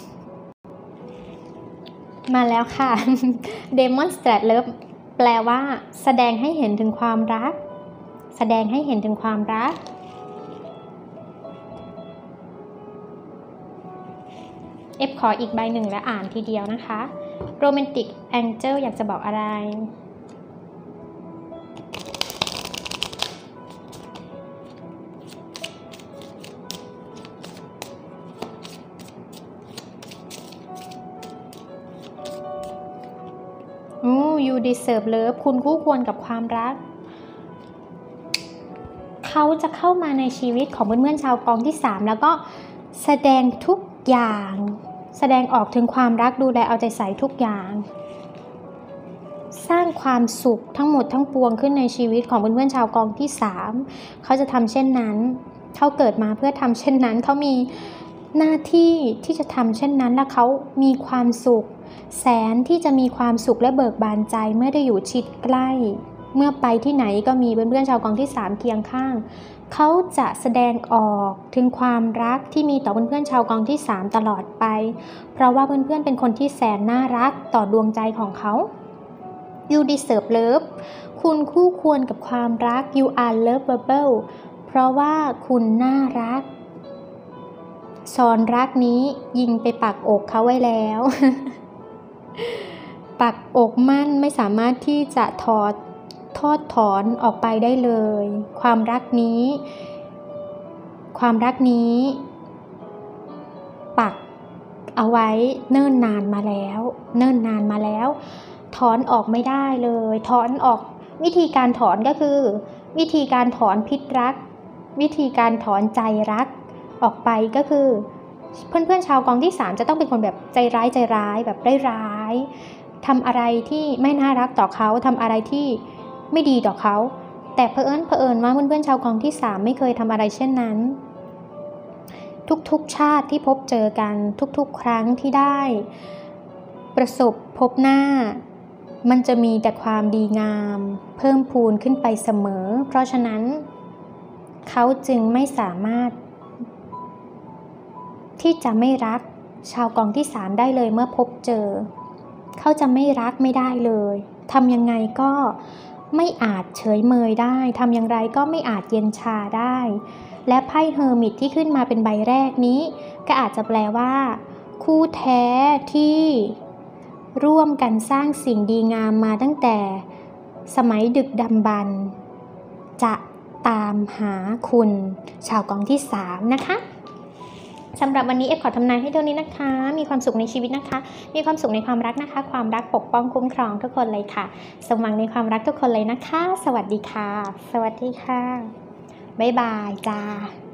มาแล้วค่ะ Demonstrate Love แปลว่าแสดงให้เห็นถึงความรักแสดงให้เห็นถึงความรักเอฟขออีกใบหนึ่งและอ่านทีเดียวนะคะ Romantic Angel อยากจะบอกอะไรYou deserve love คุณคู่ควรกับความรักเขาจะเข้ามาในชีวิตของเพื่อนๆชาวกองที่สามแล้วก็แสดงทุกอย่างแสดงออกถึงความรักดูแลเอาใจใส่ทุกอย่างสร้างความสุขทั้งหมดทั้งปวงขึ้นในชีวิตของเพื่อนๆชาวกองที่สามเขาจะทำเช่นนั้นเขาเกิดมาเพื่อทำเช่นนั้นเขามีหน้าที่ที่จะทำเช่นนั้นและเขามีความสุขแสนที่จะมีความสุขและเบิกบานใจเมื่อได้อยู่ชิดใกล้เมื่อไปที่ไหนก็มีเพื่อนๆชาวกองที่สามเคียงข้างเขาจะแสดงออกถึงความรักที่มีต่อเพื่อนๆชาวกองที่สามตลอดไปเพราะว่าเพื่อนๆเป็นคนที่แสนน่ารักต่อดวงใจของเขา You deserve love คุณคู่ควรกับความรัก You are lovable เพราะว่าคุณน่ารักซอนรักนี้ยิงไปปักอกเขาไว้แล้ว ปักอกมั่นไม่สามารถที่จะถอดทอดถอนออกไปได้เลยความรักนี้ความรักนี้ปักเอาไว้เนิ่นนานมาแล้วเนิ่นนานมาแล้วถอนออกไม่ได้เลยถอนออกวิธีการถอนก็คือวิธีการถอนพิษรักวิธีการถอนใจรักออกไปก็คือเพื่อนๆชาวกองที่สามจะต้องเป็นคนแบบใจร้ายใจร้ายแบบร้ายๆทำอะไรที่ไม่น่ารักต่อเขาทำอะไรที่ไม่ดีต่อเขาแต่เผอิญเผอิญว่าเพื่อนๆชาวกองที่สามไม่เคยทำอะไรเช่นนั้นทุกๆชาติที่พบเจอกันทุกๆครั้งที่ได้ประสบพบหน้ามันจะมีแต่ความดีงามเพิ่มพูนขึ้นไปเสมอเพราะฉะนั้นเขาจึงไม่สามารถที่จะไม่รักชาวกองที่สามได้เลยเมื่อพบเจอเขาจะไม่รักไม่ได้เลยทำยังไงก็ไม่อาจเฉยเมยได้ทำอย่างไรก็ไม่อาจเย็นชาได้และไพ่เฮอร์มิตที่ขึ้นมาเป็นใบแรกนี้ก็อาจจะแปลว่าคู่แท้ที่ร่วมกันสร้างสิ่งดีงามมาตั้งแต่สมัยดึกดำบรรพ์จะตามหาคุณชาวกองที่สามนะคะสำหรับวันนี้เอฟขอทำนายให้เท่านี้นะคะมีความสุขในชีวิตนะคะมีความสุขในความรักนะคะความรักปกป้องคุ้มครองทุกคนเลยค่ะสมหวังในความรักทุกคนเลยนะคะสวัสดีค่ะสวัสดีค่ะบ๊ายบายจ้า